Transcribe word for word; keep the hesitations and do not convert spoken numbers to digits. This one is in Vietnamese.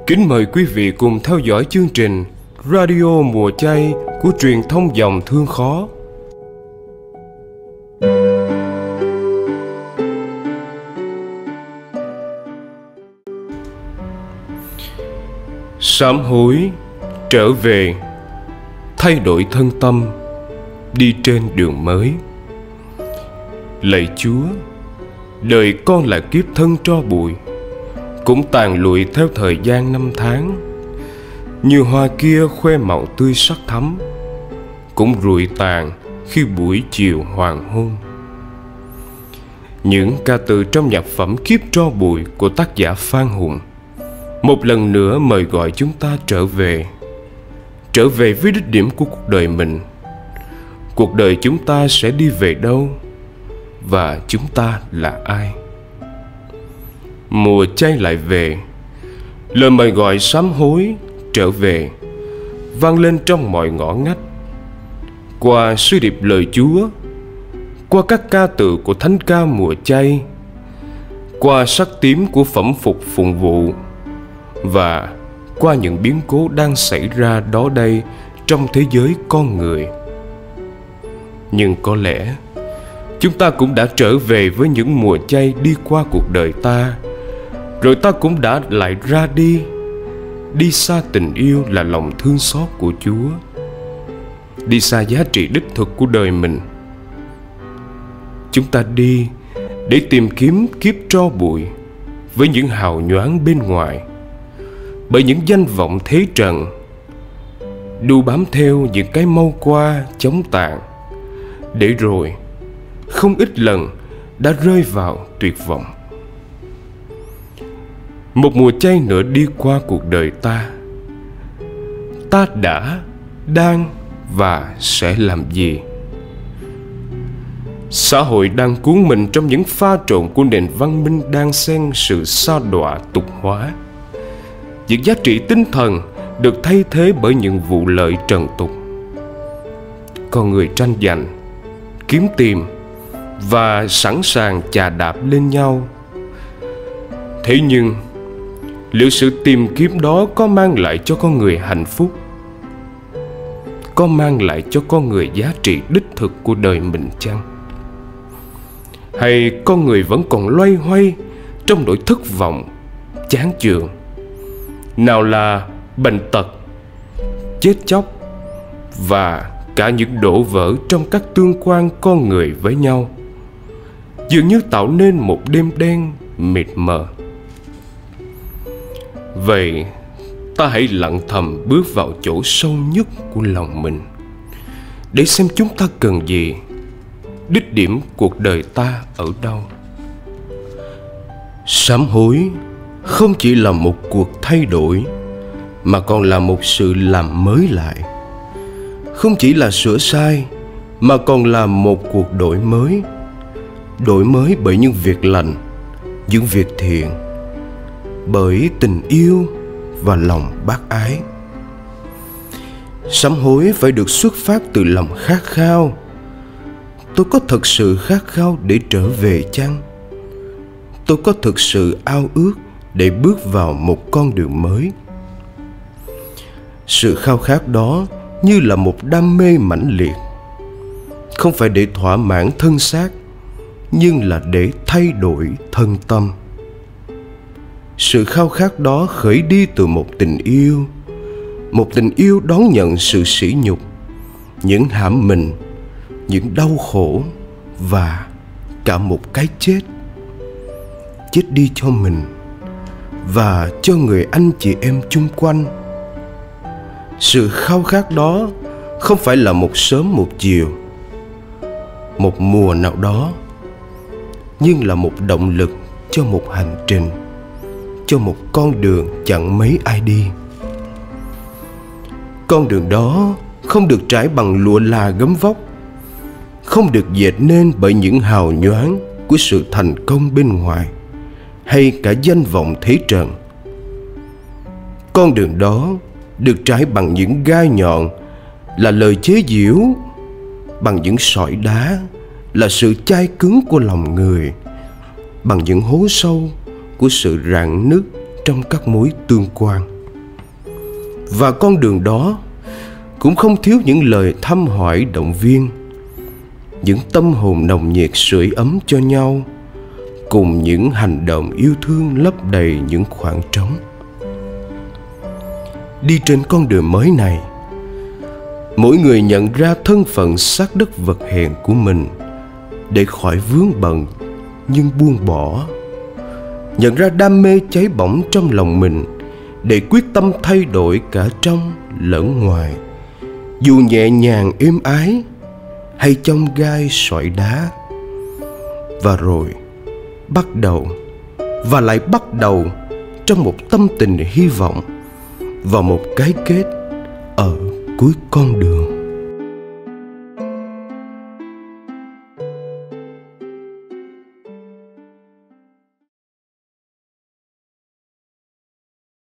Kính mời quý vị cùng theo dõi chương trình Radio Mùa Chay của truyền thông dòng Thương Khó. Sám hối, trở về, thay đổi thân tâm, đi trên đường mới. Lạy Chúa, đời con là kiếp thân tro bụi, cũng tàn lụi theo thời gian năm tháng. Như hoa kia khoe màu tươi sắc thắm, cũng rụi tàn khi buổi chiều hoàng hôn. Những ca từ trong nhạc phẩm Kiếp tro bụi của tác giả Phan Hùng một lần nữa mời gọi chúng ta trở về, trở về với đích điểm của cuộc đời mình. Cuộc đời chúng ta sẽ đi về đâu, và chúng ta là ai? Mùa chay lại về, lời mời gọi sám hối, trở về vang lên trong mọi ngõ ngách. Qua sứ điệp lời Chúa, qua các ca từ của thánh ca mùa chay, qua sắc tím của phẩm phục phụng vụ, và qua những biến cố đang xảy ra đó đây trong thế giới con người. Nhưng có lẽ chúng ta cũng đã trở về với những mùa chay đi qua cuộc đời ta, rồi ta cũng đã lại ra đi, đi xa tình yêu là lòng thương xót của Chúa, đi xa giá trị đích thực của đời mình. Chúng ta đi để tìm kiếm kiếp tro bụi với những hào nhoáng bên ngoài, bởi những danh vọng thế trần, đu bám theo những cái mau qua chóng tàn, để rồi không ít lần đã rơi vào tuyệt vọng. Một mùa chay nữa đi qua cuộc đời ta. Ta đã, đang và sẽ làm gì? Xã hội đang cuốn mình trong những pha trộn của nền văn minh đang xen sự sa đọa tục hóa. Những giá trị tinh thần được thay thế bởi những vụ lợi trần tục. Con người tranh giành, kiếm tìm và sẵn sàng chà đạp lên nhau. Thế nhưng, liệu sự tìm kiếm đó có mang lại cho con người hạnh phúc? Có mang lại cho con người giá trị đích thực của đời mình chăng? Hay con người vẫn còn loay hoay trong nỗi thất vọng, chán chường? Nào là bệnh tật, chết chóc, và cả những đổ vỡ trong các tương quan con người với nhau, dường như tạo nên một đêm đen mịt mờ. Vậy ta hãy lặng thầm bước vào chỗ sâu nhất của lòng mình, để xem chúng ta cần gì, đích điểm cuộc đời ta ở đâu. Sám hối không chỉ là một cuộc thay đổi, mà còn là một sự làm mới lại. Không chỉ là sửa sai, mà còn là một cuộc đổi mới. Đổi mới bởi những việc lành, những việc thiện, bởi tình yêu và lòng bác ái. Sám hối phải được xuất phát từ lòng khát khao. Tôi có thực sự khát khao để trở về chăng? Tôi có thực sự ao ước để bước vào một con đường mới? Sự khao khát đó như là một đam mê mãnh liệt, không phải để thỏa mãn thân xác, nhưng là để thay đổi thân tâm. Sự khao khát đó khởi đi từ một tình yêu, một tình yêu đón nhận sự sỉ nhục, những hãm mình, những đau khổ và cả một cái chết. Chết đi cho mình và cho người anh chị em chung quanh. Sự khao khát đó không phải là một sớm một chiều, một mùa nào đó, nhưng là một động lực cho một hành trình, cho một con đường chẳng mấy ai đi. Con đường đó không được trải bằng lụa là gấm vóc, không được dệt nên bởi những hào nhoáng của sự thành công bên ngoài, hay cả danh vọng thế trần. Con đường đó được trải bằng những gai nhọn là lời chế giễu, bằng những sỏi đá là sự chai cứng của lòng người, bằng những hố sâu của sự rạn nứt trong các mối tương quan. Và con đường đó cũng không thiếu những lời thăm hỏi động viên, những tâm hồn nồng nhiệt sưởi ấm cho nhau, cùng những hành động yêu thương lấp đầy những khoảng trống. Đi trên con đường mới này, mỗi người nhận ra thân phận xác đất vật hèn của mình để khỏi vướng bận nhưng buông bỏ. Nhận ra đam mê cháy bỏng trong lòng mình để quyết tâm thay đổi cả trong lẫn ngoài, dù nhẹ nhàng êm ái hay trong gai sỏi đá. Và rồi bắt đầu và lại bắt đầu trong một tâm tình hy vọng vào một cái kết ở cuối con đường.